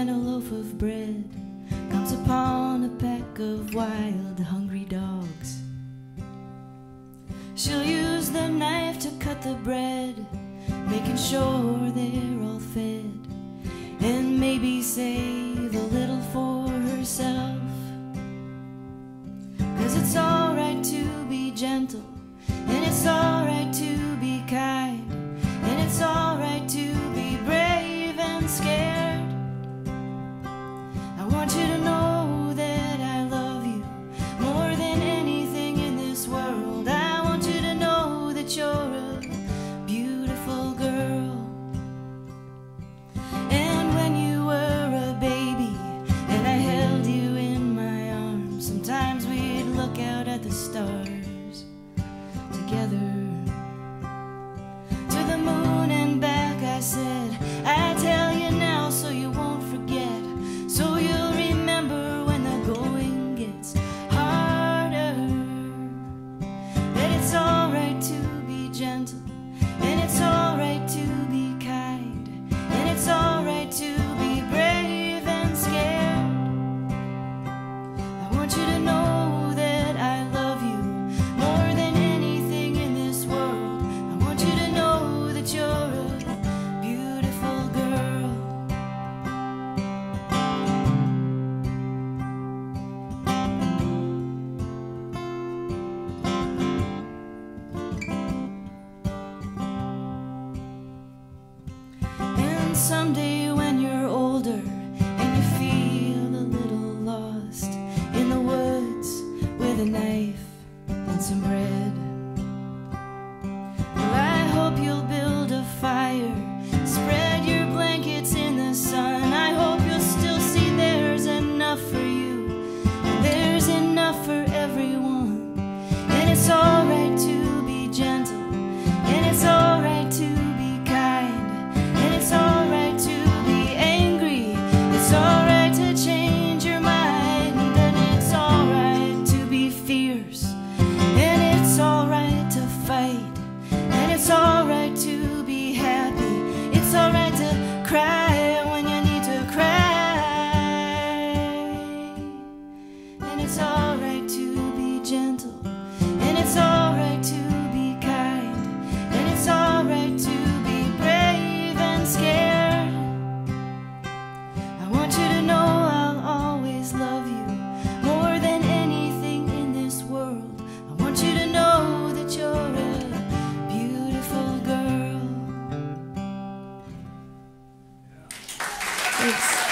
and a loaf of bread comes upon a pack of wild, hungry dogs. She'll use the knife to cut the bread, making sure they're all fed, and maybe save a little for herself. 'Cause it's alright to be gentle, and it's alright to be kind, and it's alright to be brave and scared. I want you to know that I love you more than anything in this world. I want you to know that you're a beautiful girl. And when you were a baby and I held you in my arms, sometimes we'd look out at the stars together. To the moon and back I said, I tell you now so you won't forget, so you'll remember when the going gets harder, that it's alright to be gentle, and it's alright to be kind, and it's alright to be brave and scared. I want you to know that I love you more than anything in this world. I want you to know that you're a beautiful girl. And someday when you're older and you feel a little lost in the woods with a knife and some bread, well, I hope you'll build a fire, spread your blankets in the sun. I hope you'll still see there's enough for you, and there's enough for everyone. And it's alright to be gentle, and it's alright to be kind, and it's alright to be angry. It's alright to change your mind, and it's alright to be fierce, and it's alright to fight, and it's alright to be happy. It's alright to cry when you need to cry, and it's alright to be gentle, and it's alright to be kind, and it's alright to be brave and scared. I want you to know I'll always love you more than anything in this world. I want you to know that you're a beautiful girl. Thanks.